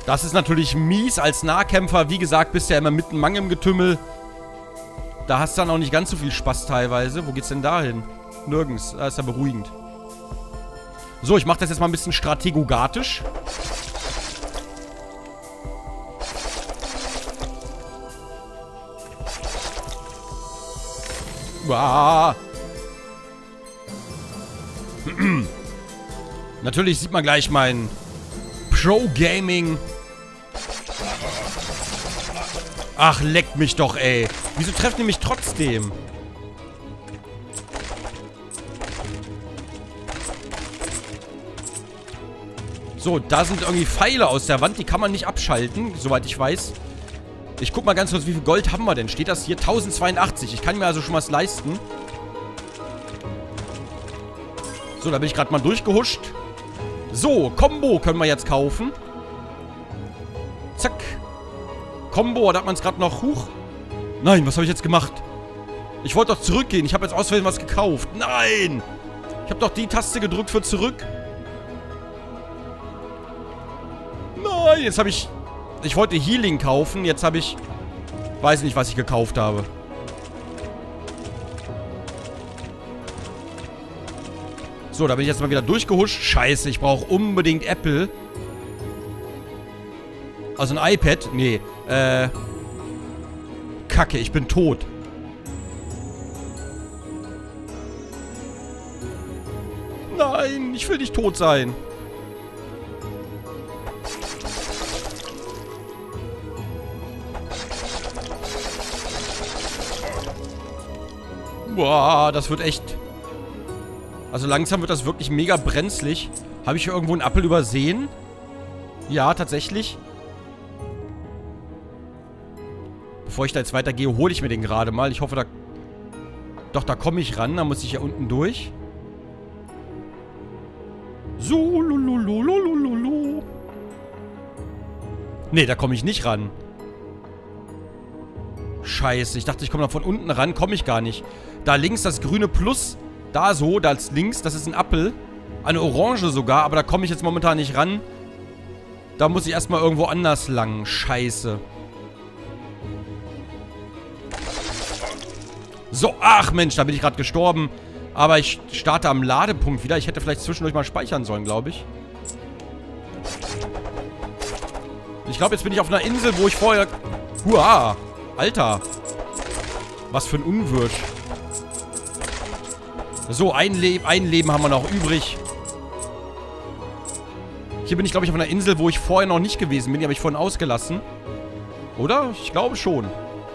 Das ist natürlich mies als Nahkämpfer. Wie gesagt, bist ja immer mitten Mang im Getümmel. Da hast du dann auch nicht ganz so viel Spaß teilweise. Wo geht's denn da hin? Nirgends. Das ist ja beruhigend. So, ich mache das jetzt mal ein bisschen strategogatisch. Uah. Natürlich sieht man gleich mein Pro-Gaming. Ach, leck mich doch, ey. Wieso treffen die mich trotzdem? So, da sind irgendwie Pfeile aus der Wand. Die kann man nicht abschalten, soweit ich weiß. Ich guck mal ganz kurz, wie viel Gold haben wir denn? Steht das hier? 1082. Ich kann mir also schon was leisten. So, da bin ich gerade mal durchgehuscht. So, Combo können wir jetzt kaufen. Zack. Combo, da hat man es gerade noch. Huch. Nein, was habe ich jetzt gemacht? Ich wollte doch zurückgehen. Ich habe jetzt aus Versehen was gekauft. Nein! Ich habe doch die Taste gedrückt für zurück. Nein, jetzt habe ich... Ich wollte Healing kaufen. Jetzt habe ich... Weiß nicht, was ich gekauft habe. So, da bin ich jetzt mal wieder durchgehuscht. Scheiße, ich brauche unbedingt Apple. Also ein iPad? Nee. Kacke, ich bin tot. Nein, ich will nicht tot sein. Boah, das wird echt... Also langsam wird das wirklich mega brenzlig. Habe ich hier irgendwo einen Apfel übersehen? Ja, tatsächlich. Bevor ich da jetzt weitergehe, hole ich mir den gerade mal. Ich hoffe, da... Doch, da komme ich ran. Da muss ich ja unten durch. So, lulululululu. Nee, da komme ich nicht ran. Scheiße, ich dachte, ich komme da von unten ran. Komme ich gar nicht. Da links das grüne Plus. Da so, da links, das ist ein Apfel. Eine Orange sogar, aber da komme ich jetzt momentan nicht ran. Da muss ich erstmal irgendwo anders lang. Scheiße. So, ach Mensch, da bin ich gerade gestorben. Aber ich starte am Ladepunkt wieder. Ich hätte vielleicht zwischendurch mal speichern sollen, glaube ich. Ich glaube, jetzt bin ich auf einer Insel, wo ich vorher... Huah, Alter. Was für ein Unwirsch. So, ein Leben haben wir noch übrig. Hier bin ich, glaube ich, auf einer Insel, wo ich vorher noch nicht gewesen bin. Die habe ich vorhin ausgelassen. Oder? Ich glaube schon.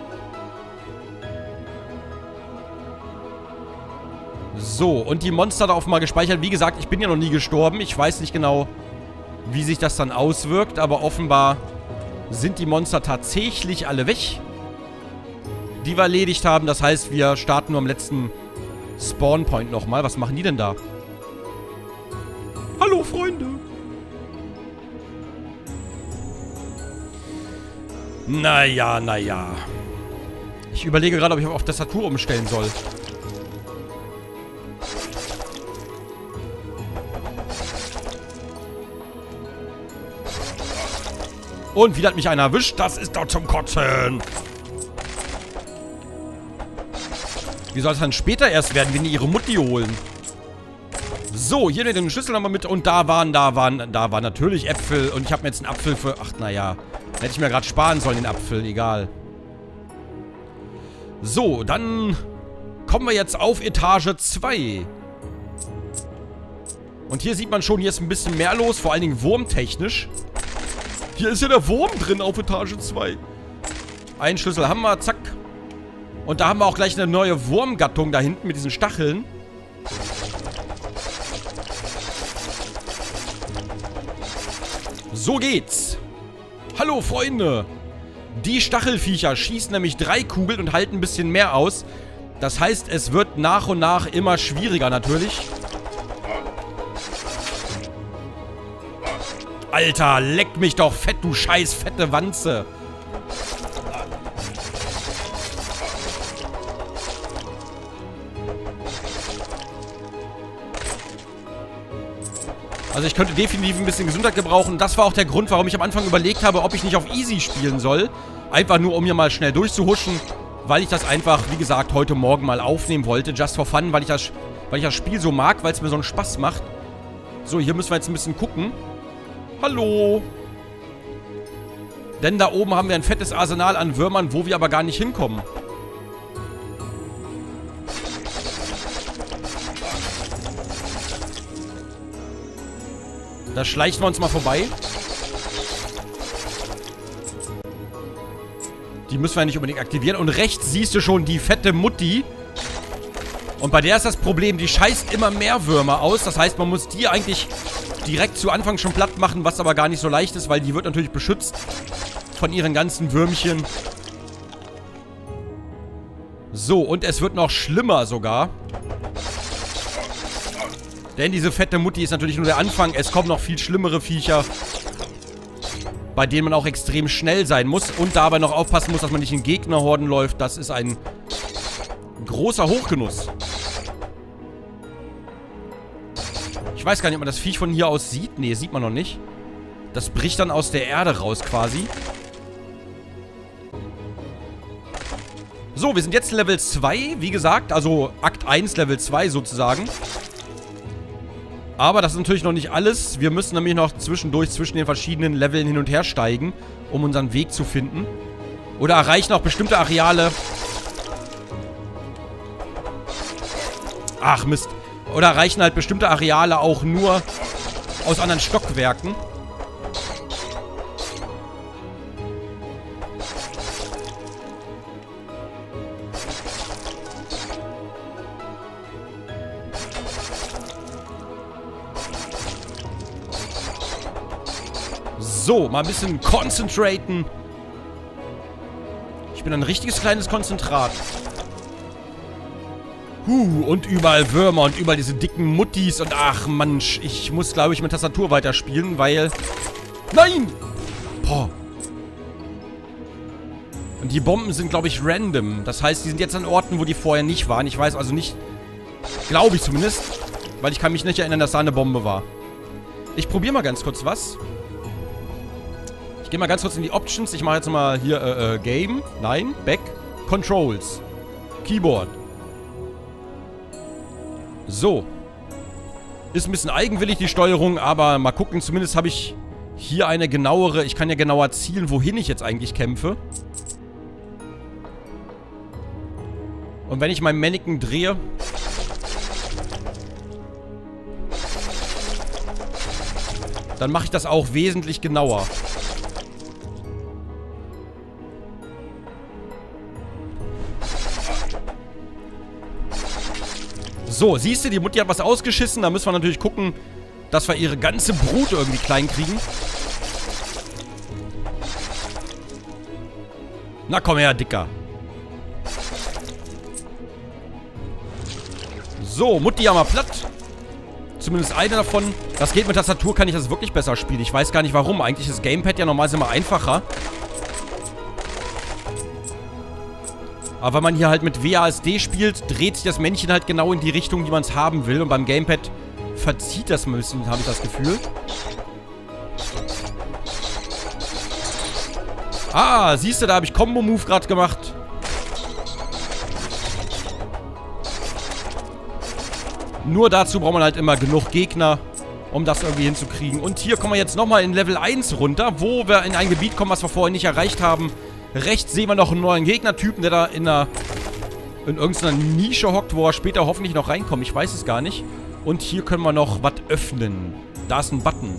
So, und die Monster darauf mal gespeichert. Wie gesagt, ich bin ja noch nie gestorben. Ich weiß nicht genau, wie sich das dann auswirkt. Aber offenbar sind die Monster tatsächlich alle weg, die wir erledigt haben. Das heißt, wir starten nur am letzten Spawnpoint nochmal. Was machen die denn da? Hallo, Freunde. Naja, naja. Ich überlege gerade, ob ich auf Tastatur umstellen soll. Und wieder hat mich einer erwischt. Das ist doch zum Kotzen. Wie soll es dann später erst werden, wenn die ihre Mutti holen? So, hier den Schlüssel nochmal mit. Und da waren natürlich Äpfel. Und ich habe mir jetzt einen Apfel für... Ach, naja. Hätte ich mir gerade sparen sollen, den Apfel. Egal. So, dann kommen wir jetzt auf Etage 2. Und hier sieht man schon, hier ist ein bisschen mehr los. Vor allen Dingen wurmtechnisch. Hier ist ja der Wurm drin auf Etage 2. Einen Schlüssel haben wir, zack. Und da haben wir auch gleich eine neue Wurmgattung da hinten mit diesen Stacheln. So geht's. Hallo, Freunde. Die Stachelviecher schießen nämlich 3 Kugeln und halten ein bisschen mehr aus. Das heißt, es wird nach und nach immer schwieriger natürlich. Alter, leck mich doch fett, du scheiß fette Wanze. Also ich könnte definitiv ein bisschen Gesundheit gebrauchen. Das war auch der Grund, warum ich am Anfang überlegt habe, ob ich nicht auf Easy spielen soll. Einfach nur, um hier mal schnell durchzuhuschen. Weil ich das einfach, wie gesagt, heute Morgen mal aufnehmen wollte. Just for fun, weil ich das Spiel so mag, weil es mir so einen Spaß macht. So, hier müssen wir jetzt ein bisschen gucken. Hallo. Denn da oben haben wir ein fettes Arsenal an Würmern, wo wir aber gar nicht hinkommen. Da schleichen wir uns mal vorbei. Die müssen wir ja nicht unbedingt aktivieren. Und rechts siehst du schon die fette Mutti. Und bei der ist das Problem, die scheißt immer mehr Würmer aus. Das heißt, man muss die eigentlich direkt zu Anfang schon platt machen, was aber gar nicht so leicht ist, weil die wird natürlich beschützt von ihren ganzen Würmchen. So, und es wird noch schlimmer sogar. Denn diese fette Mutti ist natürlich nur der Anfang. Es kommen noch viel schlimmere Viecher, bei denen man auch extrem schnell sein muss und dabei noch aufpassen muss, dass man nicht in Gegnerhorden läuft. Das ist ein großer Hochgenuss. Ich weiß gar nicht, ob man das Viech von hier aus sieht. Nee, sieht man noch nicht. Das bricht dann aus der Erde raus quasi. So, wir sind jetzt Level 2, wie gesagt. Also Akt 1, Level 2 sozusagen. Aber das ist natürlich noch nicht alles. Wir müssen nämlich noch zwischendurch zwischen den verschiedenen Leveln hin und her steigen, um unseren Weg zu finden. Oder erreichen auch bestimmte Areale. Ach, Mist. Oder erreichen halt bestimmte Areale auch nur aus anderen Stockwerken. So, mal ein bisschen concentraten. Ich bin ein richtiges kleines Konzentrat. Und überall Würmer und überall diese dicken Muttis. Und ach, Mann, ich muss, glaube ich, mit Tastatur weiterspielen, weil... Nein! Boah. Und die Bomben sind, glaube ich, random. Das heißt, die sind jetzt an Orten, wo die vorher nicht waren. Ich weiß also nicht... Glaube ich zumindest. Weil ich kann mich nicht erinnern, dass da eine Bombe war. Ich probiere mal ganz kurz was. Ich gehe mal ganz kurz in die Options. Ich mache jetzt mal hier, Game. Nein, Back. Controls. Keyboard. So. Ist ein bisschen eigenwillig, die Steuerung, aber mal gucken. Zumindest habe ich hier eine genauere... Ich kann ja genauer zielen, wohin ich jetzt eigentlich kämpfe. Und wenn ich mein Mannequin drehe... Dann mache ich das auch wesentlich genauer. So, siehst du, die Mutti hat was ausgeschissen. Da müssen wir natürlich gucken, dass wir ihre ganze Brut irgendwie klein kriegen. Na komm her, Dicker. So, Mutti haben wir platt. Zumindest eine davon. Das geht mit Tastatur, kann ich das wirklich besser spielen. Ich weiß gar nicht warum. Eigentlich ist das Gamepad ja normalerweise immer einfacher. Aber wenn man hier halt mit WASD spielt, dreht sich das Männchen halt genau in die Richtung, die man es haben will. Und beim Gamepad verzieht das ein bisschen, habe ich das Gefühl. Ah, siehst du, da habe ich Combo-Move gerade gemacht. Nur dazu braucht man halt immer genug Gegner, um das irgendwie hinzukriegen. Und hier kommen wir jetzt nochmal in Level 1 runter, wo wir in ein Gebiet kommen, was wir vorher nicht erreicht haben. Rechts sehen wir noch einen neuen Gegnertypen, der da in irgendeiner Nische hockt, wo er später hoffentlich noch reinkommt. Ich weiß es gar nicht. Und hier können wir noch was öffnen. Da ist ein Button.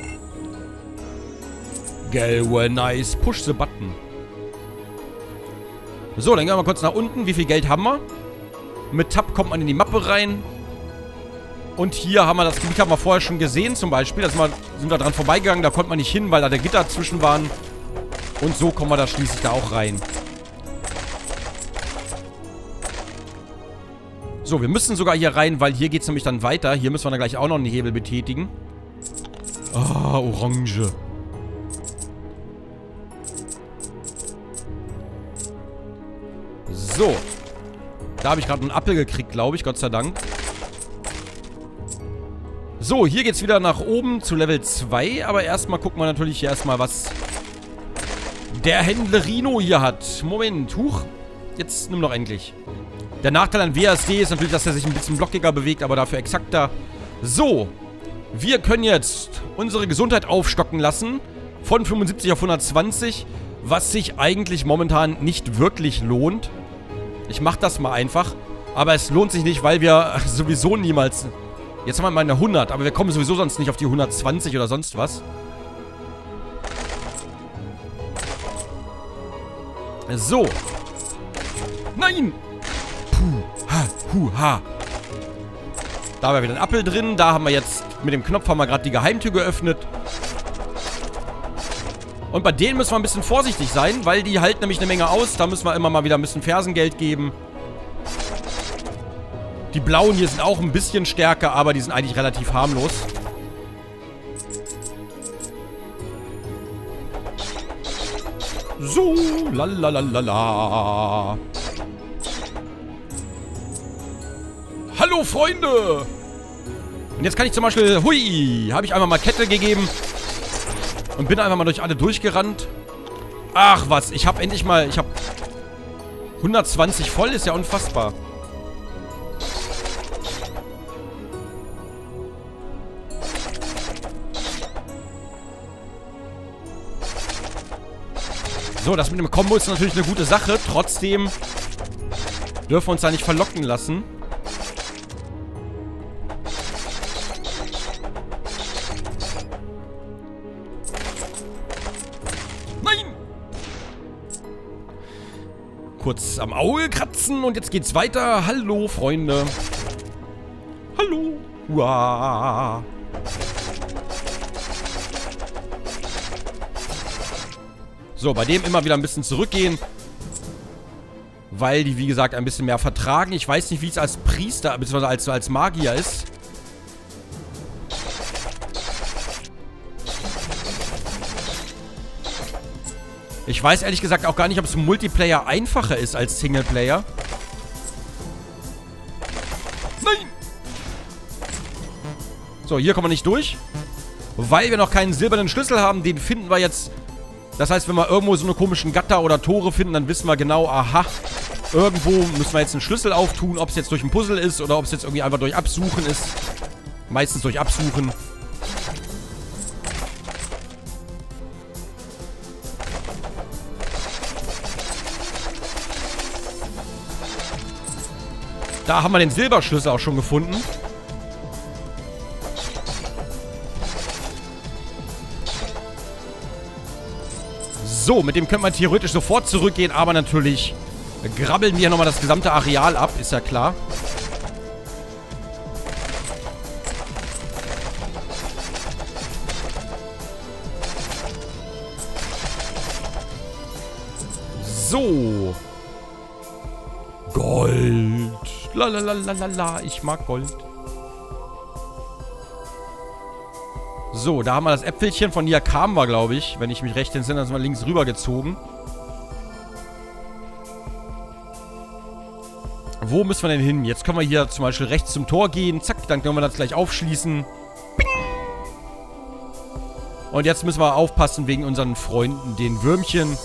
Galvanize. Push the button. So, dann gehen wir mal kurz nach unten. Wie viel Geld haben wir? Mit Tab kommt man in die Mappe rein. Und hier haben wir das Gebiet, haben wir vorher schon gesehen zum Beispiel. Da sind wir dran vorbeigegangen. Da konnte man nicht hin, weil da der Gitter dazwischen waren. Und so kommen wir da schließlich da auch rein. So, wir müssen sogar hier rein, weil hier geht es nämlich dann weiter. Hier müssen wir dann gleich auch noch einen Hebel betätigen. Ah, Orange. So. Da habe ich gerade einen Apfel gekriegt, glaube ich. Gott sei Dank. So, hier geht's wieder nach oben zu Level 2. Aber erstmal gucken wir natürlich hier erstmal, was der Händlerino hier hat. Moment, huch. Jetzt nimm doch endlich. Der Nachteil an WASD ist natürlich, dass er sich ein bisschen blockiger bewegt, aber dafür exakter. So, wir können jetzt unsere Gesundheit aufstocken lassen. Von 75 auf 120. Was sich eigentlich momentan nicht wirklich lohnt. Ich mache das mal einfach. Aber es lohnt sich nicht, weil wir sowieso niemals... Jetzt haben wir mal eine 100, aber wir kommen sowieso sonst nicht auf die 120 oder sonst was. So. Nein! Puh, ha, hu, ha. Da haben wir wieder einen Apfel drin. Da haben wir jetzt, mit dem Knopf haben wir gerade die Geheimtür geöffnet. Und bei denen müssen wir ein bisschen vorsichtig sein, weil die halten nämlich eine Menge aus. Da müssen wir immer mal wieder ein bisschen Fersengeld geben. Die blauen hier sind auch ein bisschen stärker, aber die sind eigentlich relativ harmlos. So, lalalala. Hallo, Freunde! Und jetzt kann ich zum Beispiel, hui, habe ich einfach mal Kette gegeben. Und bin einfach mal durch alle durchgerannt. Ach was, ich habe endlich mal, ich habe 120 voll, ist ja unfassbar. So, das mit dem Kombo ist natürlich eine gute Sache. Trotzdem dürfen wir uns da nicht verlocken lassen. Nein! Kurz am Auge kratzen und jetzt geht's weiter. Hallo, Freunde. Hallo. Uah. So, bei dem immer wieder ein bisschen zurückgehen. Weil die, wie gesagt, ein bisschen mehr vertragen. Ich weiß nicht, wie es als Priester, beziehungsweise als Magier ist. Ich weiß ehrlich gesagt auch gar nicht, ob es im Multiplayer einfacher ist als Singleplayer. Nein! So, hier kommen wir nicht durch. Weil wir noch keinen silbernen Schlüssel haben. Den finden wir jetzt... Das heißt, wenn wir irgendwo so eine komischen Gatter oder Tore finden, dann wissen wir genau, aha, irgendwo müssen wir jetzt einen Schlüssel auftun, ob es jetzt durch ein Puzzle ist oder ob es jetzt irgendwie einfach durch Absuchen ist. Meistens durch Absuchen. Da haben wir den Silberschlüssel auch schon gefunden. So, mit dem können wir theoretisch sofort zurückgehen, aber natürlich grabbeln wir nochmal das gesamte Areal ab, ist ja klar. So. Gold. Lalalala, ich mag Gold. So, da haben wir das Äpfelchen. Von hier kamen wir, glaube ich. Wenn ich mich recht entsinne, dann sind wir links rüber gezogen. Wo müssen wir denn hin? Jetzt können wir hier zum Beispiel rechts zum Tor gehen. Zack, dann können wir das gleich aufschließen. Bing! Und jetzt müssen wir aufpassen wegen unseren Freunden, den Würmchen.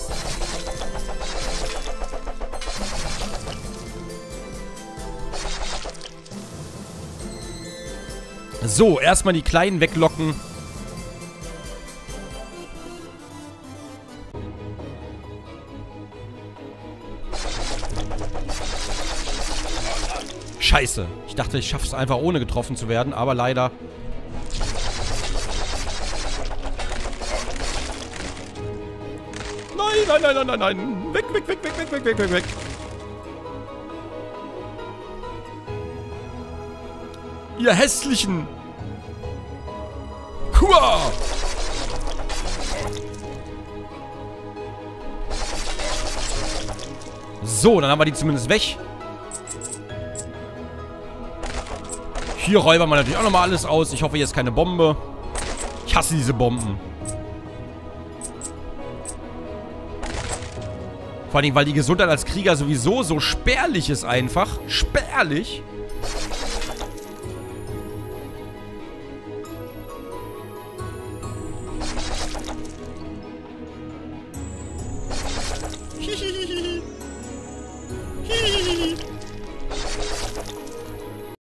So, erstmal die Kleinen weglocken. Scheiße. Ich dachte, ich schaffe es einfach ohne getroffen zu werden, aber leider. Nein, nein, nein, nein, nein, nein. Weg, weg, weg, weg, weg, weg, weg, weg, weg. Ihr hässlichen. Hua! So, dann haben wir die zumindest weg. Hier räubern wir natürlich auch nochmal alles aus. Ich hoffe, hier ist keine Bombe. Ich hasse diese Bomben. Vor allem, weil die Gesundheit als Krieger sowieso so spärlich ist einfach. Spärlich. Hihihihi. Hihihihi.